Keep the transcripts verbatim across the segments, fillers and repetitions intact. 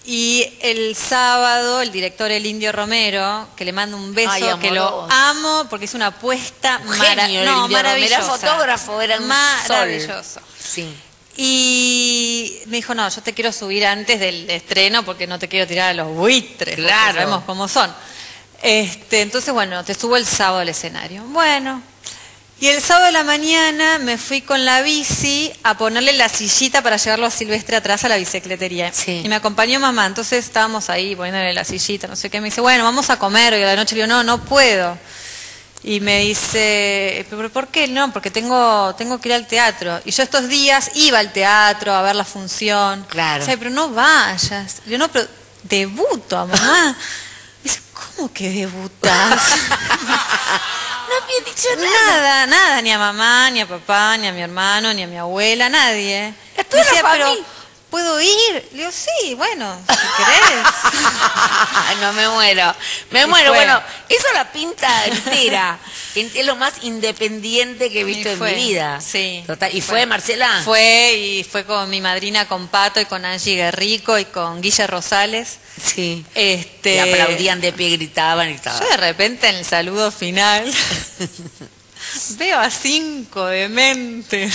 Y el sábado, el director, el Indio Romero, que le mando un beso, Ay, que lo amo, porque es una apuesta mara no, maravillosa. Era fotógrafo, era un maravilloso. Sol. Sí. Y me dijo, no, yo te quiero subir antes del estreno porque no te quiero tirar a los buitres. Claro. Sabemos cómo son. Este, entonces, bueno, te subo el sábado al escenario. Bueno. Y el sábado de la mañana me fui con la bici a ponerle la sillita para llevarlo a Silvestre atrás a la bicicletería. Sí. Y me acompañó mamá, entonces estábamos ahí poniéndole la sillita, no sé qué. Me dice, bueno, vamos a comer hoy a la noche. Le digo, no, no puedo. Y me dice, ¿pero por qué? No, porque tengo, tengo que ir al teatro. Y yo estos días iba al teatro a ver la función. Claro. O sea, pero no vayas. Yo no, pero debuto a mamá. Me dice, ¿cómo que debutas? No había dicho nada. Nada, nada, ni a mamá, ni a papá, ni a mi hermano, ni a mi abuela, nadie. ¿A toda la familia? Pero, ¿puedo ir? Le digo, sí, bueno, si querés. No, me muero. Me Y muero. fue. Bueno, eso la pinta entera. Es lo más independiente que he visto Y en fue, mi vida. Sí. Total. ¿Y fue, Marcela? Fue, y fue con mi madrina, con Pato, y con Angie Guerrico, y con Guille Rosales. Sí. Este, Y aplaudían de pie, gritaban y todo. Yo de repente en el saludo final veo a cinco dementes.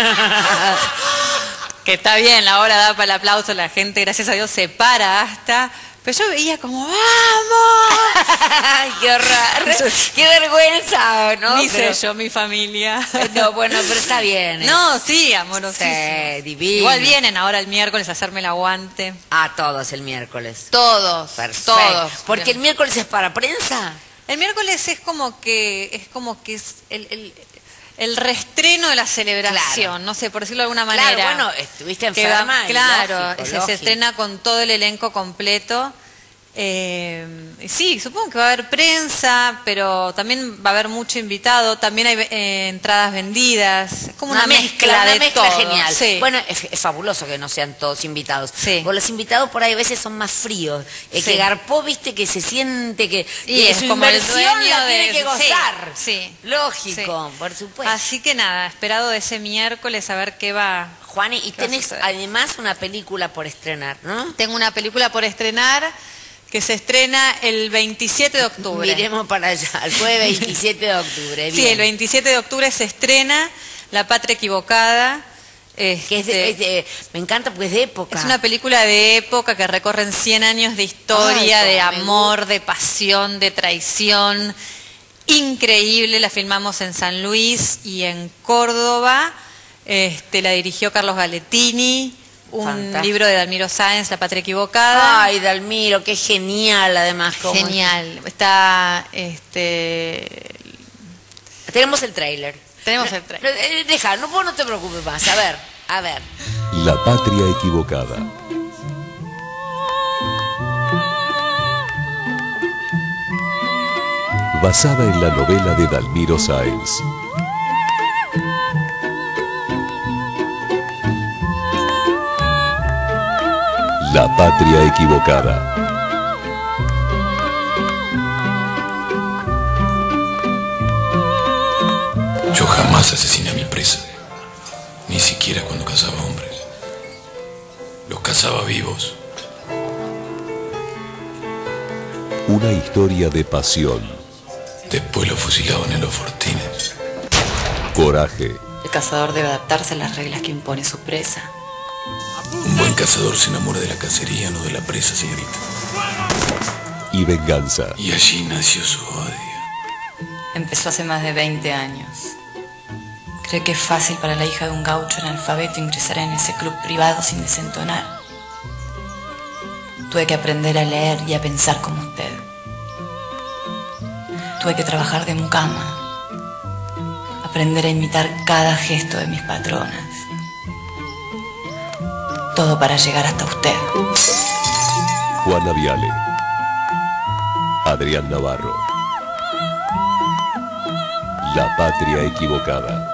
Que está bien, la hora da para el aplauso, la gente, gracias a Dios, se para hasta... Pero yo veía como, ¡vamos! ¡Ay, qué horror! ¡Qué vergüenza! ¿No? Ni Pero- sé yo, mi familia. No, bueno, pero está bien. ¿eh? No, sí, amorosísimo. Sí, divino. Igual vienen ahora el miércoles a hacerme el aguante. A todos el miércoles. Todos, Perfecto. todos. Porque el miércoles es para prensa. El miércoles es como que es como que es el, el, el reestreno de la celebración, Claro. no sé, por decirlo de alguna manera. Claro, bueno, estuviste Que va- enferma. y claro, lógico, se, lógico. se estrena con todo el elenco completo. Eh, sí, supongo que va a haber prensa, pero también va a haber mucho invitado, también hay eh, entradas vendidas, es como una, mezcla, una de mezcla todo. genial. Sí. Bueno, es, es fabuloso que no sean todos invitados. Sí. Porque los invitados por ahí a veces son más fríos. El Sí. que garpó, viste, que se siente que, Y que es su como el inversión dueño la tiene de- que sí, gozar. sí. Lógico, por supuesto. Así que nada, esperado de ese miércoles a ver qué va. Juani, y ¿Qué va a tenés suceder? además una película por estrenar, ¿no? Tengo una película por estrenar que se estrena el veintisiete de octubre. Miremos para allá, el jueves veintisiete de octubre. Sí, bien. el veintisiete de octubre se estrena La Patria Equivocada. Que es de- Este, es de- me encanta porque es de época. es una película de época que recorren cien años de historia, Ay, de cómo me amor, de pasión, de traición. Increíble, la filmamos en San Luis y en Córdoba. Este, la dirigió Carlos Galetini. Un Fantástico. libro de Dalmiro Sáenz, La Patria Equivocada. Ay, Dalmiro, qué genial además. cómo- Genial. Está, este, Tenemos el tráiler. tenemos el tráiler. No, eh, Deja, no, vos no te preocupes más. A ver, a ver. La patria equivocada. Basada en la novela de Dalmiro Sáenz. La patria equivocada. Yo jamás asesiné a mi presa, ni siquiera cuando cazaba hombres. Los cazaba vivos. Una historia de pasión, Después los fusilaban en los fortines. coraje, El cazador debe adaptarse a las reglas que impone su presa. Un buen cazador se enamora de la cacería, no de la presa, señorita. y venganza. Y allí nació su odio. Empezó hace más de veinte años. Cree que es fácil para la hija de un gaucho analfabeto ingresar en ese club privado sin desentonar. Tuve que aprender a leer y a pensar como usted. Tuve que trabajar de mucama. Aprender a imitar cada gesto de mis patronas. Todo para llegar hasta usted. Juana Viale, Adrián Navarro. La patria equivocada.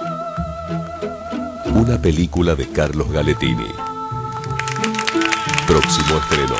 Una película de Carlos Galetini. Próximo estreno.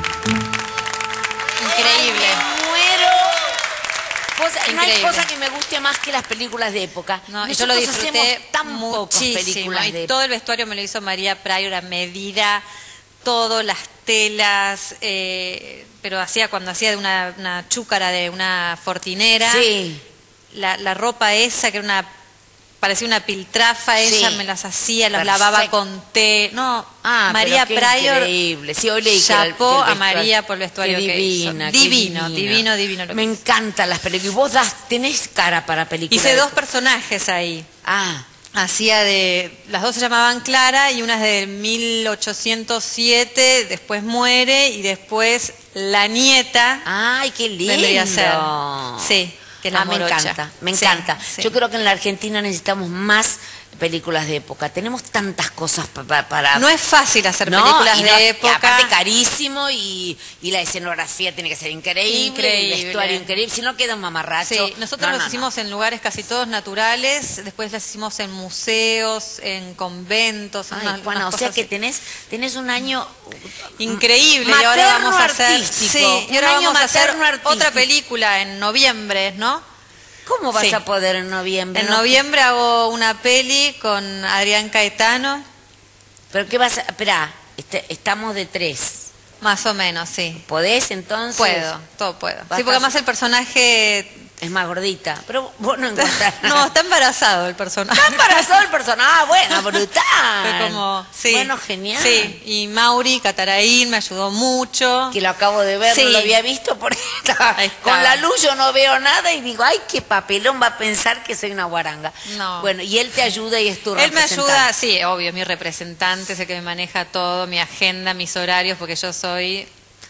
Increíble. Me muero. Cosa- no hay Increíble. cosa que me guste más que las películas de época. No, y yo lo Nosotros disfruté hacemos tan pocas muchísimo. películas Y de todo el vestuario me lo hizo María Prayo, a medida, todo, las telas, eh, pero hacía cuando hacía de una, una chúcara de una fortinera, Sí. la, la ropa esa que era una, parecía una piltrafa, ella Sí. me las hacía, las Perfecto. lavaba con té, no, Ah, María pero qué Pryor, increíble. Sí, hoy leí que era el- chapó que el a vestuario- María por el vestuario Qué que divina, hizo. qué Divino, divino, divino lo Me que hizo. encantan las películas. Y vos das, tenés cara para películas. Hice de- dos personajes ahí. Ah, Hacía de, las dos se llamaban Clara y una es de mil ochocientos siete, después muere y después la nieta ay, qué lindo. vendría a ser. Sí, que es la Ah, me morocha. encanta, me Sí, encanta. sí. Yo creo que en la Argentina necesitamos más películas de época. Tenemos tantas cosas pa- pa- para... No es fácil hacer No, películas y de no- y época. aparte carísimo y, y la escenografía tiene que ser increíble, Increíble. el vestuario increíble, si no queda un mamarracho. Sí, nosotros No, los no, no. hicimos en lugares casi todos naturales, después las hicimos en museos, en conventos, en Ay, unas- Juana, unas o sea cosas que tenés, tenés un año increíble y ahora materno vamos a hacer, artístico, sí, y un ahora año vamos a hacer materno artístico. otra película en noviembre, ¿no? ¿Cómo vas Sí. a poder en noviembre? En no? noviembre hago una peli con Adrián Caetano, ¿Pero qué vas a...? Esperá, este- estamos de tres. más o menos, sí. ¿Podés entonces? Puedo, todo puedo. Vas Sí, porque a- además el personaje... Es más gordita, pero vos no encontrás No, nada. está embarazado el personaje. Está embarazado el personaje. Ah, bueno, brutal. Fue como, sí. Bueno, genial. Sí, y Mauri Cataraín me ayudó mucho. Que lo acabo de ver, Sí. no lo había visto porque estaba- Ahí está. con la luz yo no veo nada y digo, ay, qué papelón va a pensar que soy una guaranga. No. Bueno, y él te ayuda y es tu Él me representante. ayuda, sí, obvio, es mi representante, es el que me maneja todo, mi agenda, mis horarios, porque yo soy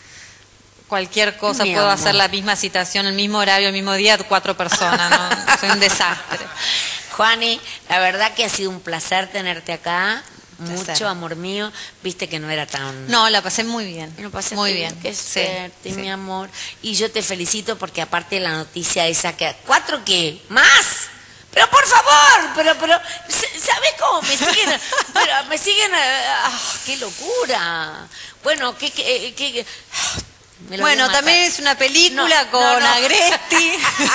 cualquier cosa, Mi puedo amor. hacer la misma citación, el mismo horario, el mismo día, cuatro personas, ¿no? Soy un desastre. Juani, la verdad que ha sido un placer tenerte acá. Placer. Mucho, amor mío. Viste que no era tan... No, la pasé muy bien. No pasa muy nada, bien. Qué Sí, suerte, sí. mi amor. Y yo te felicito porque aparte de la noticia esa que... ¿Cuatro qué? ¿Más? Pero por favor, pero, pero, ¿sabes cómo? Me siguen, pero me siguen, ah, qué locura. Bueno, qué, qué, qué- me lo voy a Bueno, matar. también es una película No, con no, no. Agresti.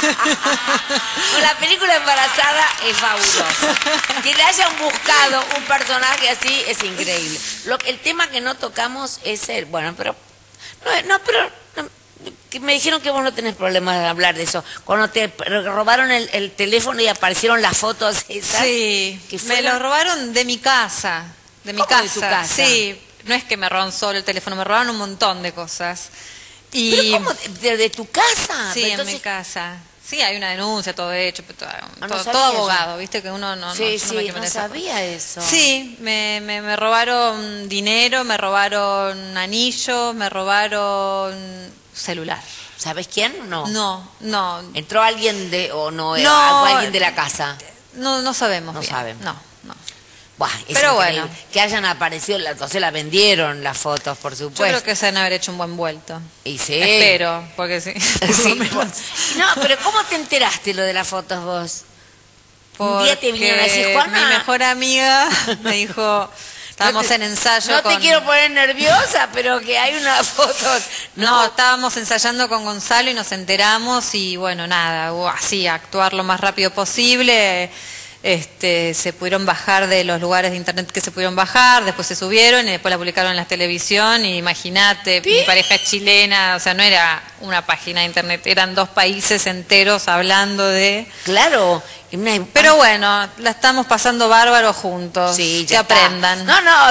La película Embarazada es fabulosa. Que le hayan buscado un personaje así es increíble. Lo, el tema que no tocamos es el... Bueno, pero... No, no, pero... no, que me dijeron que vos no tenés problemas de hablar de eso. Cuando te robaron el, el teléfono y aparecieron las fotos esas. Sí, que me fueron- lo robaron de mi casa. De mi ¿Cómo casa. de tu casa? Sí, no es que me robaron solo el teléfono, me robaron un montón de cosas. Y ¿Pero cómo? ¿De, de tu casa? sí, Pero en entonces- mi casa. Sí, hay una denuncia, todo hecho, pero todo, no todo- sabía todo eso. abogado, viste que uno no, no, Sí, yo no me sí, quiero no meter en esas sabía eso. cosas. Sí, me, me, me robaron dinero, me robaron anillos, me robaron celular. ¿Sabes quién? No. No, no, ¿Entró alguien de... o no, No. alguien de la casa? no, no sabemos No bien. saben. No, no. Buah, es Pero increíble. bueno. Que hayan aparecido, la- entonces la vendieron las fotos, por Yo supuesto. creo que se deben haber hecho un buen vuelto. Y sí. Espero, porque sí. por Sí, lo menos. vos- No, pero ¿cómo te enteraste lo de las fotos vos? Un día te Porque vinieron a decir, Juana, mi mejor amiga me dijo, estábamos no te- en ensayo No con... te quiero poner nerviosa, pero que hay unas fotos. No, estábamos ensayando con Gonzalo y nos enteramos y bueno, nada, hubo así, actuar lo más rápido posible. Este, se pudieron bajar de los lugares de internet que se pudieron bajar, después se subieron y después la publicaron en la televisión y imagínate, mi pareja es chilena, o sea, no era una página de internet, eran dos países enteros hablando de... Claro. y una- Pero bueno, la estamos pasando bárbaro juntos, Sí, que ya está. aprendan. No, no.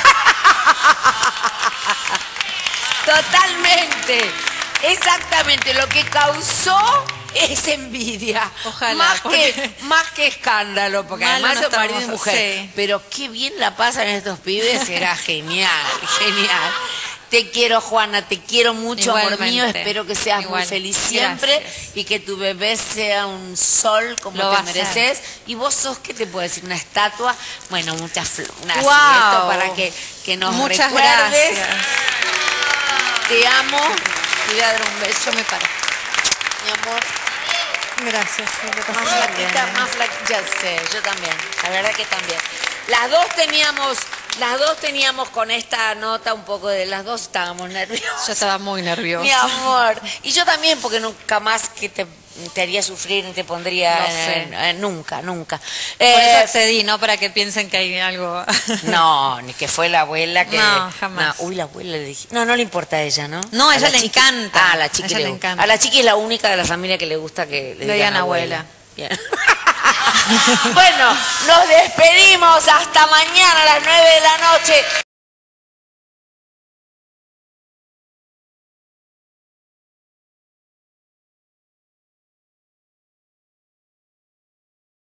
Totalmente. Exactamente. Lo que causó es envidia. Ojalá, Más, porque- que, más que escándalo, porque Malo además no son marido y estamos, mujer. sí. Pero qué bien la pasan estos pibes, será genial, genial. Te quiero, Juana, te quiero mucho, amor Igualmente. mío. Espero que seas Igual. muy feliz siempre Gracias. y que tu bebé sea un sol como Lo te va a ser. mereces. Y vos sos, ¿qué te puedo decir? Una estatua, bueno, muchas flores, Wow. esto para que, que nos Muchas recuerdes. gracias. Te amo. Te voy a dar un beso, Yo me paro. mi amor. Gracias. Más flaquita, más flaquita. Ya sé, yo también. La verdad que también. Las dos teníamos, las dos teníamos con esta nota un poco de, las dos estábamos nerviosas. Yo estaba muy nerviosa. Mi amor. Y yo también, porque nunca más que te te haría sufrir ni te pondría... No sé. eh, eh, nunca, nunca. Por Eh, eso accedí, no para que piensen que hay algo... No, ni que fue la abuela que... No, jamás. No, uy, la abuela le dije... No, no le importa a ella, ¿no? No, a ella la le chiqui- encanta. Ah, a la chiqui A ella le, le gusta. encanta. A la chiqui es la única de la familia que le gusta que le Le digan digan abuela. abuela. Bien. Bueno, nos despedimos. Hasta mañana a las nueve de la noche.